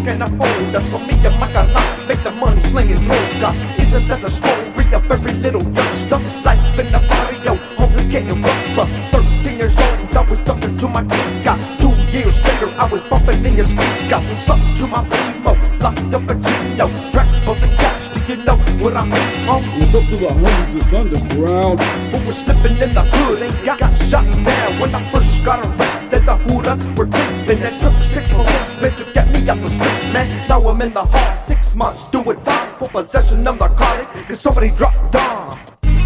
can afford us. So me and my guy make the money slinging droga. Isn't that the story of every little youngster? Life in the barrio, homes is getting rougher. 13 years old, I was dumping to my Clique. 2 years later, I was bumping in your speaker. What's up to my primo? Locked up a Gino. Tracks supposed to catch, do you know what I mean, huh? What's up to the homies, it's underground. Who was slipping in the hood and got shot down. When I first got arrested, the hooders were creeping. It took 6 policemen to get me off the street, man. Now I'm in the hall, 6 months doing time for possession of narcotics, cause somebody dropped down.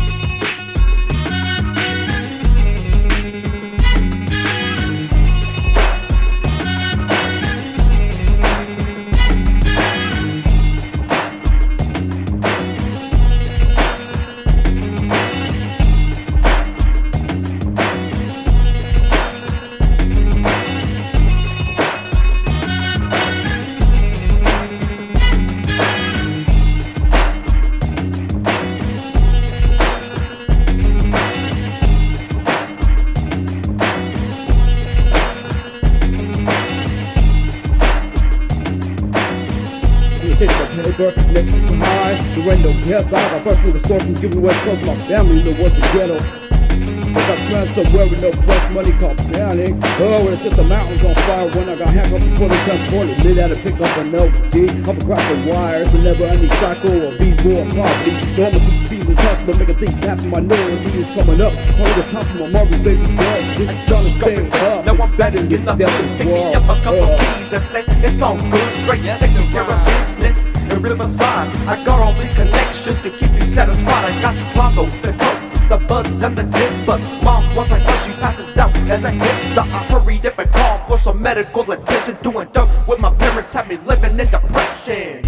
Take the paper, next to high. There ain't no guest. I got first little source from giving away clothes to my family. You know what's a ghetto. I got friends somewhere with no fresh money called bounty. Oh, it's just the mountains on fire when I got handcuffs before they transported me. Had to pick up an LD. I'm across the wires, but never any cycle or V-boy poverty. So I'ma keep feeding this hustle, making things happen. My Minority is coming up. All the top of my Marvel baby girl. Just trying to stay up. Now I'm better back in the devil's hood. Pick me world. up a couple keys and say it's all good. Straight taking care of business in Riverside. I got all these connections to keep you satisfied. I got Chicago, the coke, the buds and the dippers. Mom was like, when she passes out as a hit, so I hurried up and called for some medical attention. Doing dope with my parents had me living in depression.